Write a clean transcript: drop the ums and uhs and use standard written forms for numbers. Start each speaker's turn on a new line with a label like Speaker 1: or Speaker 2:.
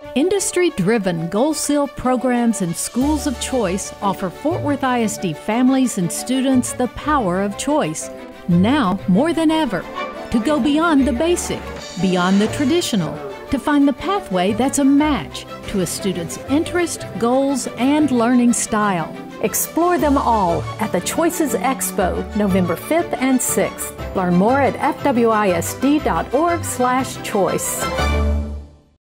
Speaker 1: Industry-driven Gold Seal programs and schools of choice offer Fort Worth ISD families and students the power of choice, now more than ever, to go beyond the basic, beyond the traditional, to find the pathway that's a match to a student's interest, goals, and learning style. Explore them all at the Choices Expo, November 5th and 6th. Learn more at fwisd.org/choice.